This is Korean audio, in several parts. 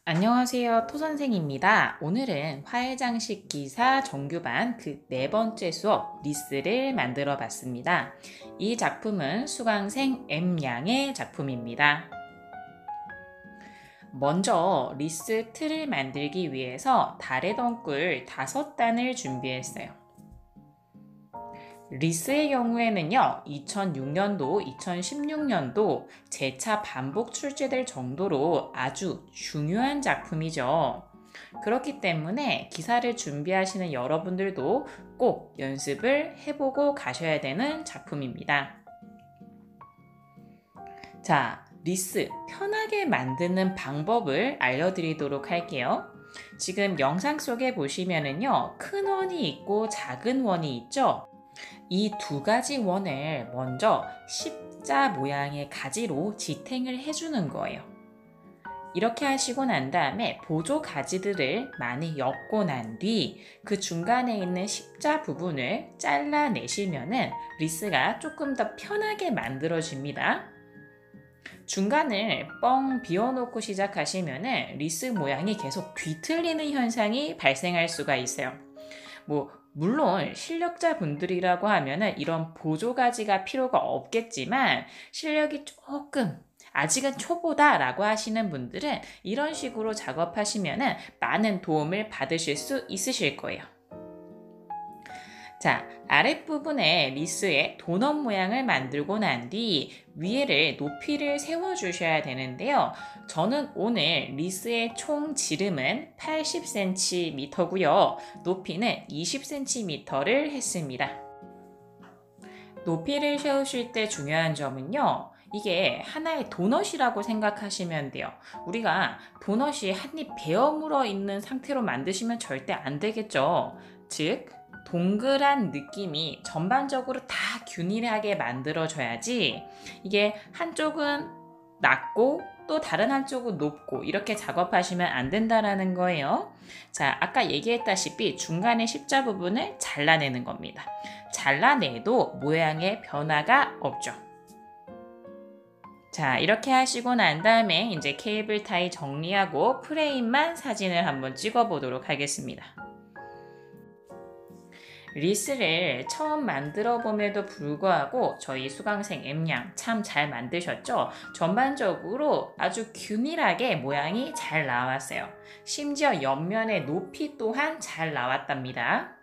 안녕하세요. 토선생입니다. 오늘은 화해장식 기사 정규반 그 네 번째 수업 리스를 만들어 봤습니다. 이 작품은 수강생 M양의 작품입니다. 먼저 리스 틀을 만들기 위해서 달의 덩굴 5단을 준비했어요. 리스의 경우에는요, 2006년도, 2016년도 재차 반복 출제될 정도로 아주 중요한 작품이죠. 그렇기 때문에 기사를 준비하시는 여러분들도 꼭 연습을 해보고 가셔야 되는 작품입니다. 자, 리스 편하게 만드는 방법을 알려드리도록 할게요. 지금 영상 속에 보시면은요, 큰 원이 있고 작은 원이 있죠? 이 두 가지 원을 먼저 십자 모양의 가지로 지탱을 해주는 거예요. 이렇게 하시고 난 다음에 보조 가지들을 많이 엮고 난 뒤 그 중간에 있는 십자 부분을 잘라내시면은 리스가 조금 더 편하게 만들어집니다. 중간을 뻥 비워놓고 시작하시면은 리스 모양이 계속 뒤틀리는 현상이 발생할 수가 있어요. 물론 실력자분들이라고 하면은 이런 보조가지가 필요가 없겠지만 실력이 조금 아직은 초보다 라고 하시는 분들은 이런 식으로 작업하시면은 많은 도움을 받으실 수 있으실 거예요. 자, 아랫부분에 리스의 도넛 모양을 만들고 난 뒤 위에를 높이를 세워주셔야 되는데요. 저는 오늘 리스의 총 지름은 80cm고요. 높이는 20cm를 했습니다. 높이를 세우실 때 중요한 점은요. 이게 하나의 도넛이라고 생각하시면 돼요. 우리가 도넛이 한입 베어 물어 있는 상태로 만드시면 절대 안 되겠죠. 즉, 동그란 느낌이 전반적으로 다 균일하게 만들어져야지 이게 한쪽은 낮고 또 다른 한쪽은 높고 이렇게 작업하시면 안 된다라는 거예요. 자, 아까 얘기했다시피 중간에 십자 부분을 잘라내는 겁니다. 잘라내도 모양의 변화가 없죠. 자, 이렇게 하시고 난 다음에 이제 케이블 타이 정리하고 프레임만 사진을 한번 찍어 보도록 하겠습니다. 리스를 처음 만들어 봄에도 불구하고 저희 수강생 M양 참 잘 만드셨죠? 전반적으로 아주 균일하게 모양이 잘 나왔어요. 심지어 옆면의 높이 또한 잘 나왔답니다.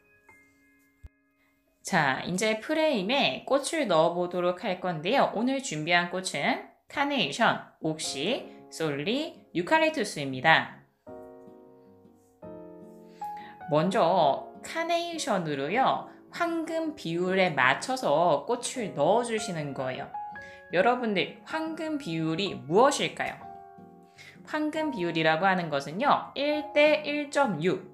자, 이제 프레임에 꽃을 넣어 보도록 할 건데요. 오늘 준비한 꽃은 카네이션, 옥시, 솔리, 유칼립투스입니다. 먼저 카네이션으로요, 황금 비율에 맞춰서 꽃을 넣어주시는 거예요. 여러분들, 황금 비율이 무엇일까요? 황금 비율이라고 하는 것은요, 1대 1.6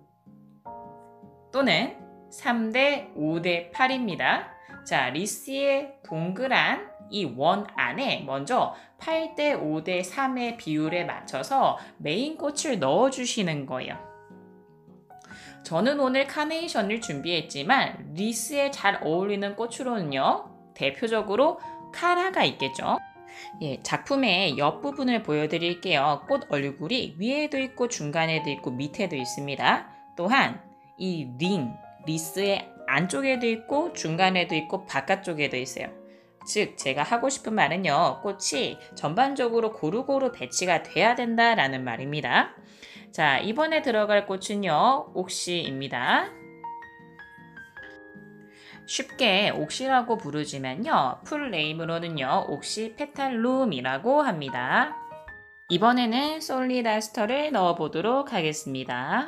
또는 3대 5대 8입니다. 자, 리스의 동그란 이 원 안에 먼저 8대 5대 3의 비율에 맞춰서 메인 꽃을 넣어주시는 거예요. 저는 오늘 카네이션을 준비했지만 리스에 잘 어울리는 꽃으로는요, 대표적으로 카라가 있겠죠. 예, 작품의 옆부분을 보여드릴게요. 꽃 얼굴이 위에도 있고 중간에도 있고 밑에도 있습니다. 또한 이 리스의 안쪽에도 있고 중간에도 있고 바깥쪽에도 있어요. 즉, 제가 하고 싶은 말은요, 꽃이 전반적으로 고루고루 배치가 돼야 된다라는 말입니다. 자, 이번에 들어갈 꽃은요, 옥시입니다. 쉽게 옥시라고 부르지만요, 풀네임으로는요, 옥시 페탈룸이라고 합니다. 이번에는 솔리다스터를 넣어보도록 하겠습니다.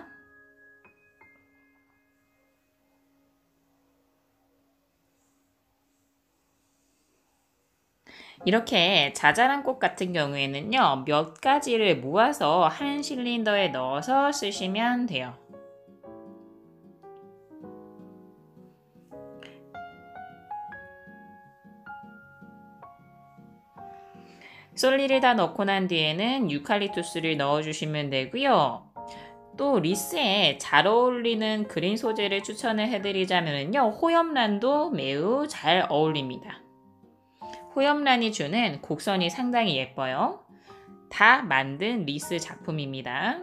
이렇게 자잘한 꽃 같은 경우에는요, 몇 가지를 모아서 한 실린더에 넣어서 쓰시면 돼요. 솔리를 다 넣고 난 뒤에는 유칼립투스를 넣어주시면 되고요. 또 리스에 잘 어울리는 그린 소재를 추천을 해드리자면요, 호염란도 매우 잘 어울립니다. 호염란이 주는 곡선이 상당히 예뻐요. 다 만든 리스 작품입니다.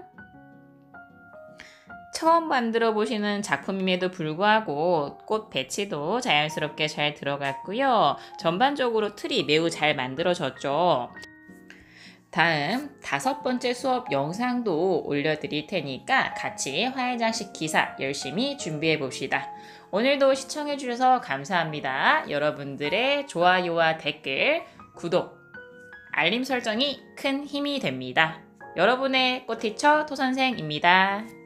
처음 만들어 보시는 작품임에도 불구하고 꽃 배치도 자연스럽게 잘 들어갔고요. 전반적으로 틀이 매우 잘 만들어졌죠. 다음 5번째 수업 영상도 올려드릴 테니까 같이 화해장식 기사 열심히 준비해 봅시다. 오늘도 시청해 주셔서 감사합니다. 여러분들의 좋아요와 댓글, 구독, 알림 설정이 큰 힘이 됩니다. 여러분의 꽃티처 토선생입니다.